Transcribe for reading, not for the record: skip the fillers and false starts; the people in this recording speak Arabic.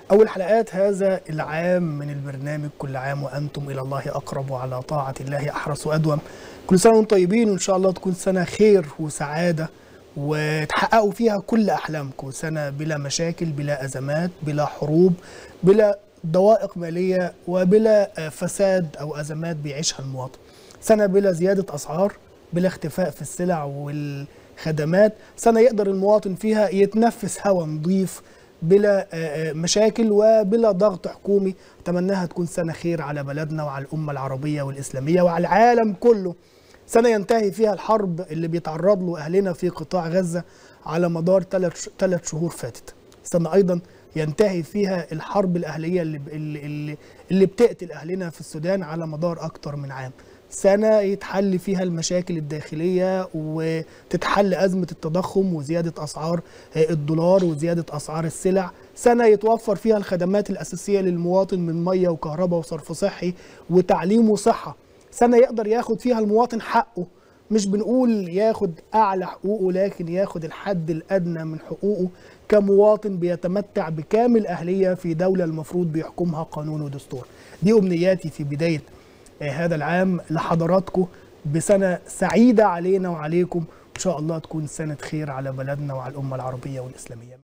أول حلقات هذا العام من البرنامج كل عام وأنتم إلى الله أقرب وعلى طاعة الله أحرص وأدوم. كل سنة وأنتم طيبين، وإن شاء الله تكون سنة خير وسعادة وتحققوا فيها كل أحلامكم، سنة بلا مشاكل، بلا أزمات، بلا حروب، بلا ضوائق مالية، وبلا فساد أو أزمات بيعيشها المواطن. سنة بلا زيادة أسعار، بلا اختفاء في السلع والخدمات، سنة يقدر المواطن فيها يتنفس هواء نظيف بلا مشاكل وبلا ضغط حكومي. أتمناها تكون سنة خير على بلدنا وعلى الأمة العربية والإسلامية وعلى العالم كله. سنة ينتهي فيها الحرب اللي بيتعرض له أهلنا في قطاع غزة على مدار 3 شهور فاتت. سنة أيضا ينتهي فيها الحرب الأهلية اللي بتقتل أهلنا في السودان على مدار أكتر من عام. سنة يتحل فيها المشاكل الداخلية وتتحل أزمة التضخم وزيادة أسعار الدولار وزيادة أسعار السلع. سنة يتوفر فيها الخدمات الأساسية للمواطن من مية وكهرباء وصرف صحي وتعليم وصحة. سنة يقدر ياخد فيها المواطن حقه، مش بنقول ياخد أعلى حقوقه، لكن ياخد الحد الأدنى من حقوقه كمواطن بيتمتع بكامل أهلية في دولة المفروض بيحكمها قانون ودستور. دي أمنياتي في بداية هذا العام لحضراتكم، بسنة سعيدة علينا وعليكم، إن شاء الله تكون سنة خير على بلدنا وعلى الأمة العربية والإسلامية.